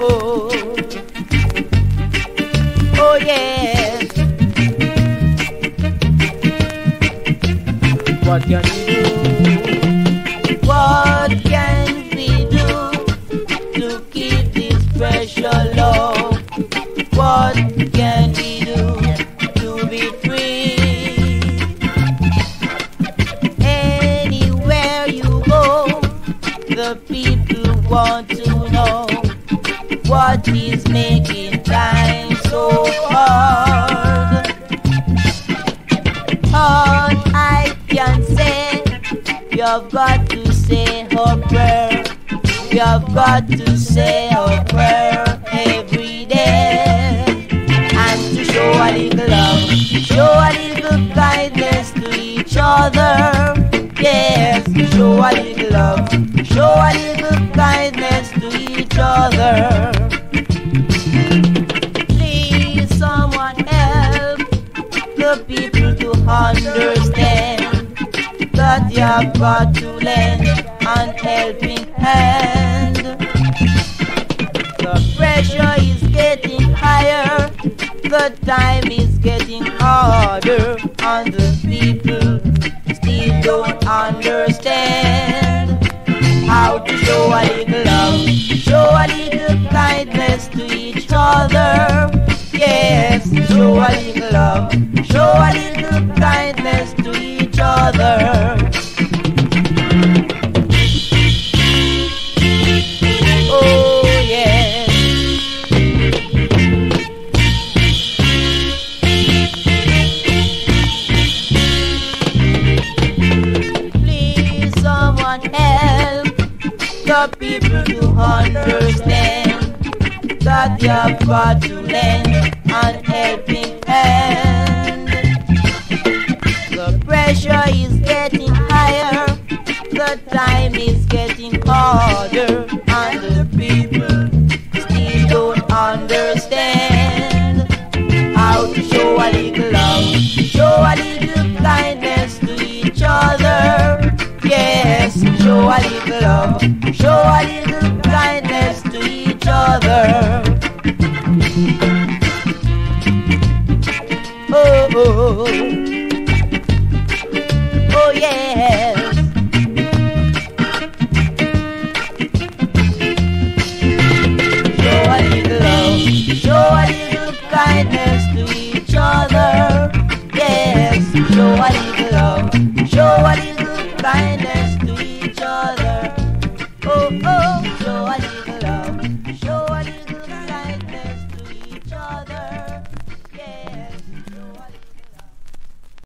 oh, oh yes. What can we do? What can we do to keep this pressure low? What can we do to be free? Anywhere you go, the people want to know what is making time so hard. All I can say, you've got to say a prayer. You've got to say a prayer every day. And to show a little love, show a little kindness to each other. Yes, show a little love, show a little kindness to each other. Please someone help the people to understand that you've got to lend an helping hand. The pressure is getting higher, the time is getting harder, and the people still don't understand how to show a little love, show a little kindness to each other. Yes, show a little love, show a little kindness to each other. Oh yes. Please someone help the people to understand that you've got to lend an helping hand. The pressure is getting higher, the time is getting harder, and the people still don't understand how to show a little love, show a little kindness to each other. Yes, show a little love, show a little kindness to each other. Oh, oh, oh yes. Show a little love, show a little kindness to each other. Yes, show a little